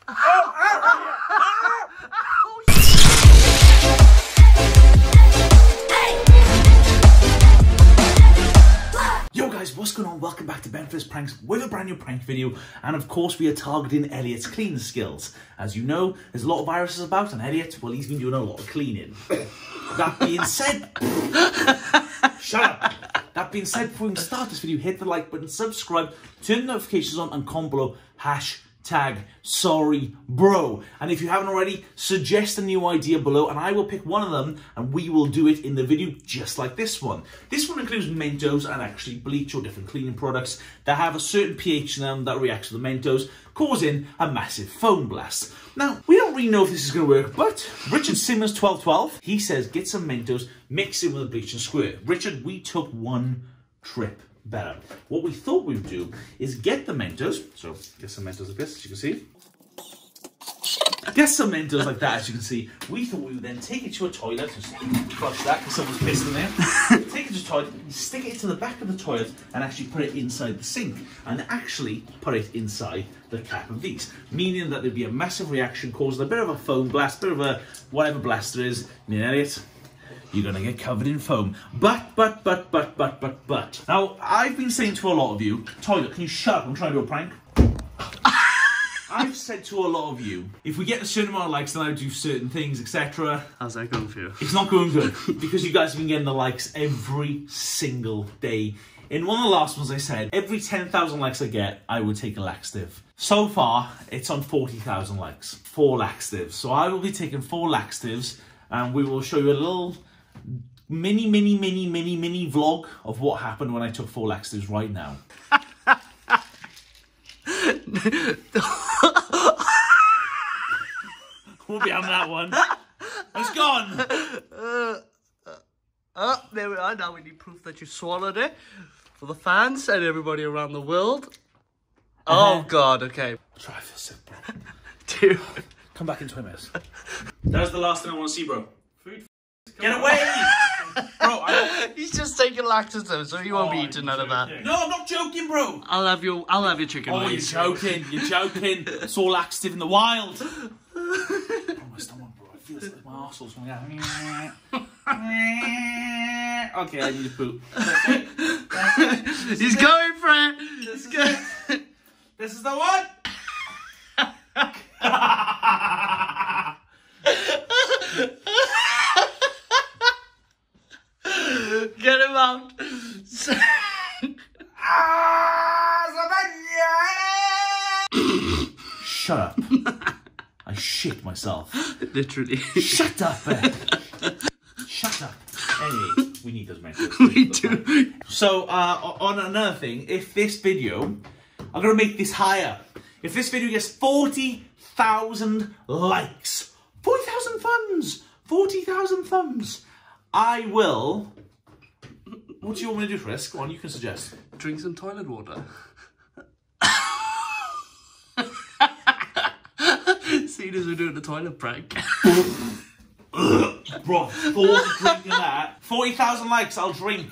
Yo guys, what's going on? Welcome back to Backfires Pranks with a brand new prank video, and of course we are targeting Elliott's cleaning skills. As you know, there's a lot of viruses about, and Elliot, well, he's been doing a lot of cleaning. That being said, shut up. That being said, before we start this video, hit the like button, subscribe, turn the notifications on, and comment below #sorrybro. And if you haven't already, suggest a new idea below and I will pick one of them and we will do it in the video just like this one. This one includes mentos and actually bleach or different cleaning products that have a certain pH in them that reacts to the mentos, causing a massive foam blast. Now, we don't really know if this is going to work, but Richard Simmons 1212, he says get some mentos, mix it with a bleach and squirt. Richard, we took one trip better. What we thought we would do is get the mentos, so get some mentos like this, as you can see. Get some mentos like that, as you can see. We thought we would then take it to a toilet, just flush that because someone's pissed in there. Take it to the toilet, stick it to the back of the toilet and actually put it inside the sink and actually put it inside the cap of these, meaning that there'd be a massive reaction causing a bit of a foam blast, bit of a whatever blast there is. Me and Elliot, you're gonna get covered in foam. But. Now, I've been saying to a lot of you, toilet, can you shut up? I'm trying to do a prank. I've said to a lot of you, if we get a certain amount of likes, then I do certain things, etc. How's that going for you? It's not going good, because you guys have been getting the likes every single day. In one of the last ones I said, every 10,000 likes I get, I would take a laxative. So far, it's on 40,000 likes. 4 laxatives. So I will be taking 4 laxatives, and we will show you a little mini vlog of what happened when I took 4 laxatives right now. We'll be having that one. It's gone. There we are. Now we need proof that you swallowed it for the fans and everybody around the world. Oh God. Okay. Try for sick, bro. Dude, come back in 20 minutes. That's the last thing I want to see, bro. Food. Get away! Bro, he's just taking laxatives, so he won't be eating none of that. No, I'm not joking, bro. I'll have your chicken wings. You're joking. You're joking. It's all laxative in the wild. Oh, my stomach, bro. It feels like my arsehole's going out. Okay, I need to poop. He's going for it. This is the one. Get him out. Shut up. I shit myself. Literally. Shut up, shut up. Anyway, we need those mentos. We do. So, on another thing, if this video, I'm going to make this higher. If this video gets 40,000 likes, 40,000 thumbs, 40,000 thumbs, I will... What do you want me to do for this? Go on, you can suggest. Drink some toilet water. Seeing as we're doing the toilet prank. Bro, thought of drinking that. 40,000 likes, I'll drink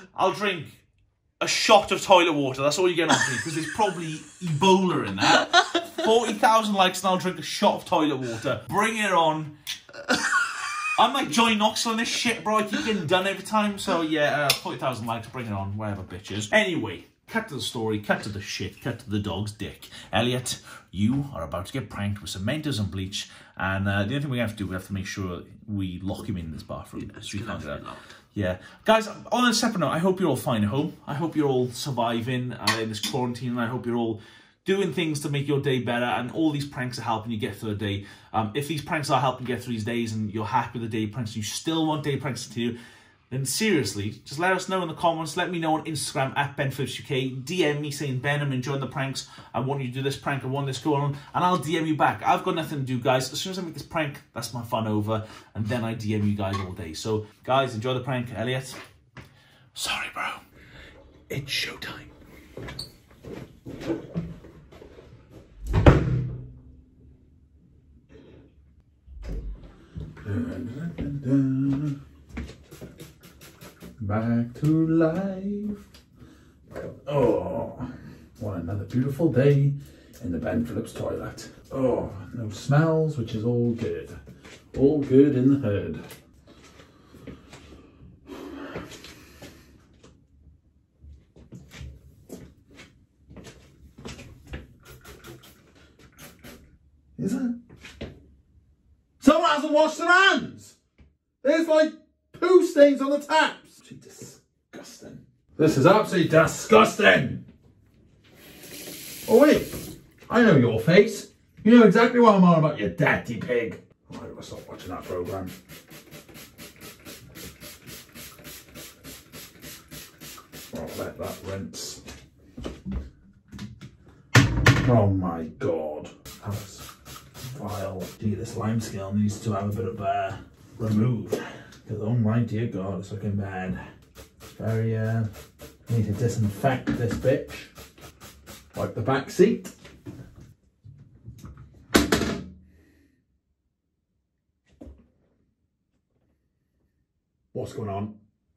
a shot of toilet water. That's all you get on me, because there's probably Ebola in that. 40,000 likes and I'll drink a shot of toilet water. Bring it on. I'm like Johnny Knoxville in this shit, bro. I keep getting done every time. So yeah, 40,000 likes, bring it on, whatever, bitches. Anyway, cut to the story, cut to the shit, cut to the dog's dick. Elliot, you are about to get pranked with some mentos and bleach. And the only thing we have to do, we have to make sure we lock him in this bathroom. Yeah, so we can't get out. Yeah. Guys, on a separate note, I hope you're all fine at home. I hope you're all surviving in this quarantine. And I hope you're all doing things to make your day better, and all these pranks are helping you get through the day. If these pranks are helping you get through these days and you're happy with the day pranks, you still want day pranks to continue, then seriously, just let us know in the comments. Let me know on Instagram @BenPhillipsUK. DM me saying, Ben, I'm enjoying the pranks. I want you to do this prank. I want this going on. And I'll DM you back. I've got nothing to do, guys. As soon as I make this prank, that's my fun over. And then I DM you guys all day. So, guys, enjoy the prank. Elliot, sorry, bro. It's showtime. Back to life. Oh, what another beautiful day in the Ben Phillips toilet. Oh, no smells, which is all good. All good in the hood. Is it? Someone hasn't washed their hands! There's like poo stains on the taps. Disgusting. This is absolutely disgusting. Oh wait, I know your face. You know exactly what I'm on about, you dirty pig. Oh, I gotta stop watching that programme. I'll let that rinse. Oh my god. That was vile. Gee, this lime scale needs to have a bit of removed. Because oh my dear god, it's looking bad. It's very, need to disinfect this bitch. Wipe the back seat. What's going on?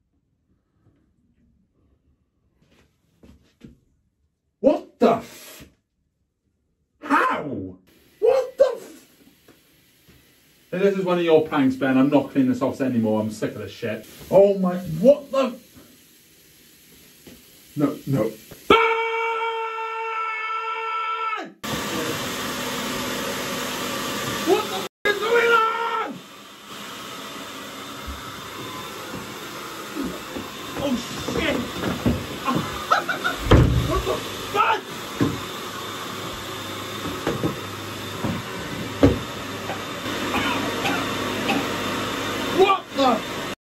What the f? How? What the f? Hey, this is one of your pranks, Ben. I'm not cleaning this off anymore. I'm sick of this shit. Oh my, what the? No, no. What the f is going on? Oh shit! What the fuck? What the?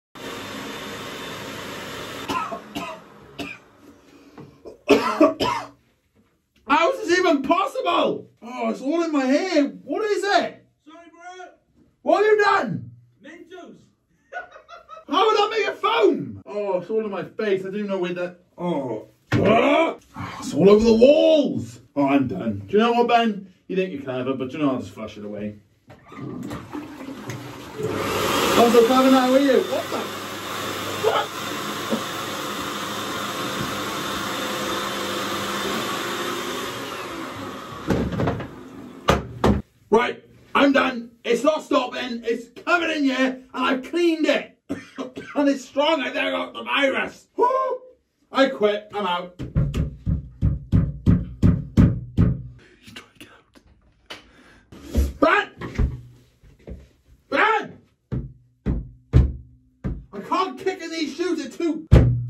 How is this even possible? Oh, it's all in my hair. What is it? Sorry, bro. What have you done? Mentos. How would that make a foam? Oh, it's all in my face. I don't know where that. Oh. Ah! It's all over the walls. Oh, I'm done. Do you know what, Ben? You think you're clever, but you know I'll just flush it away. I'm so clever now, are you? What the? What? Right, I'm done. It's not stopping. It's covered in here, and I've cleaned it. And it's strong. I think I got the virus. Woo! I quit. I'm out. You try to get out. Ben! Ben! I can't kick in these shoes. They're too.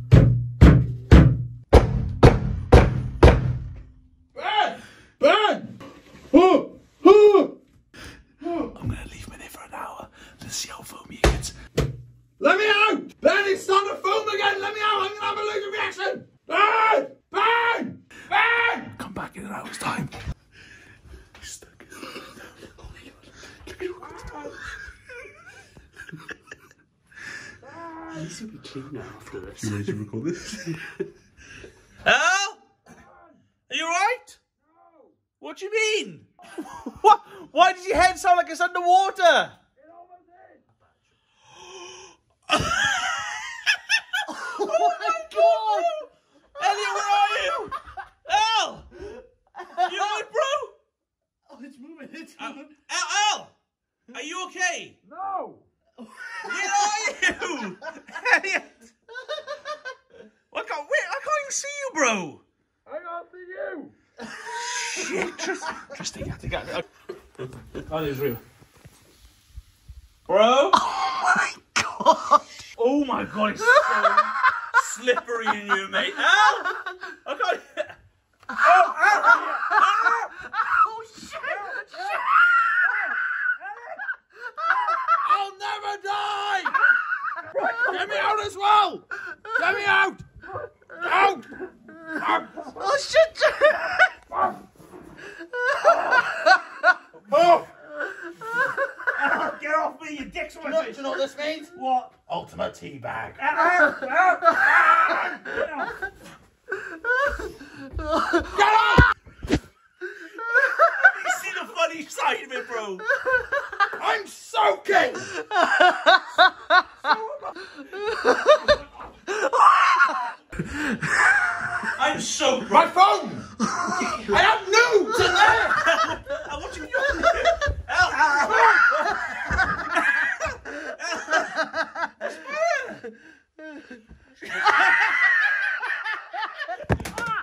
Ben! Ben! Oh! Oh! I'm going to leave him in here for an hour. Let's see how foamy it gets. Let me out! Ben, it's starting to foam again! Let me out! I'm going to have a allergic reaction! Ben! Ben! Ben! Come back in an hour's time. He's stuck. Oh my god. At least you'll be clean after this. You ready to record this? Al? Are you alright? No. What do you mean? What? Why does your head sound like it's underwater? It almost is. Oh my god! Elliot, where are you? Al! You alright, bro? Oh, it's moving. It's moving. Al! Are you okay? No! Where are you? Elliot! I can't even see you, bro! I can't see you! Shit, just take it. Oh, it was real. Bro? Oh my god! Oh my god, it's so slippery in you, mate. Ow! I can't. Oh, Oh shit! I'll never die! Get me out as well! Get me out! Out! Oh shit! Oh! get off me, you dick! Do you know what this means? What? Ultimate teabag. Get off! You see the funny side of it, bro? I'm soaking! I'm so My phone! I have nudes in there! I'm watching you. it!